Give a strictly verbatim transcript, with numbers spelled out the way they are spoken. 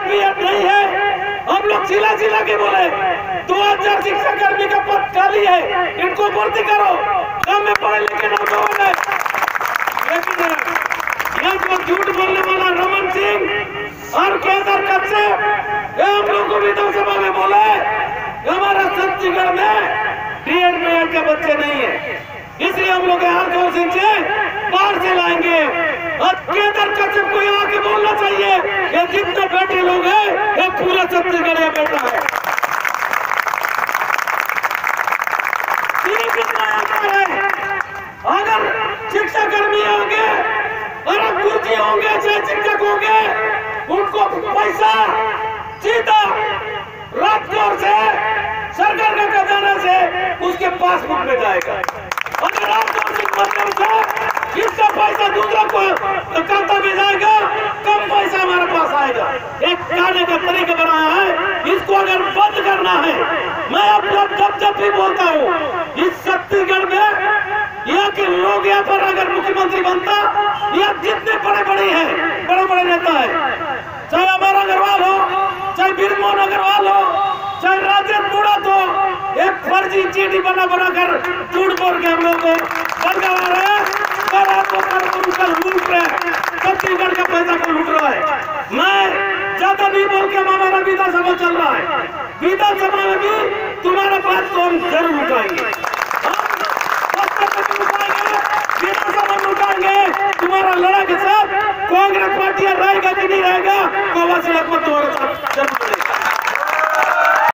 B Ed नहीं है, हम लोग जिला जिला के बोले दो हजार शिक्षा कर्मी का पद खाली है, इनको भर्ती करो, कम में पढ़े लिखे नौजवान है। लेकिन यहाँ पर झूठ बोलने वाला रमन सिंह और केदार कश्यप हम लोग को विधानसभा में बोले हमारा छत्तीसगढ़ में बी एड बी एड के बच्चे नहीं है, इसलिए हम लोग हरदौर सिंह से बाहर से लाएंगे। और केदार कश्यप को यहाँ के बोलना चाहिए ये जितने बेटे लोग हैं ये पूरा छत्तीसगढ़ या बेटा है। अगर शिक्षा कर्मी होंगे और गुरुजी होंगे चाहे शिक्षक होंगे उनको पैसा सीधा राजकोर से सरकार का खजाना से उसके पासबुक में जाएगा। अगर राजकोर के माध्यम से इसका पैसा दूसरा को खाता में जाएगा कम पैसा हमारे पास आएगा। एक खाने का तरीका बनाया है, इसको अगर बंद करना है, मैं अपना जब जब भी बोलता हूँ इस छत्तीसगढ़ में यहाँ के लोग यहाँ पर अगर मुख्यमंत्री बनता, यहाँ जितने बड़े बड़े हैं बड़े बड़े नेता है, चाहे अमर अग्रवाल हो, चाहे बीरमोहन अग्रवाल हो, चाहे राजेंद्र बुढ़ा, तो एक फर्जी चीटी बना बना कर झूठ बोल के हम लोग को बरकरार रहे हैं, लूट रहे हैं, छत्तीसगढ़ का पैसा को लूट रहा है। मैं ज्यादा नहीं बोल के हमारा विधानसभा चल रहा है, विधानसभा में भी तुम्हारा बात को हम जरूर उठाएंगे, विधानसभा में उठाएंगे तुम्हारा लड़ा के साथ। कांग्रेस पार्टी रहेगा कि नहीं रहेगा, कोवा से लगभग तुम्हारे साथ जरूर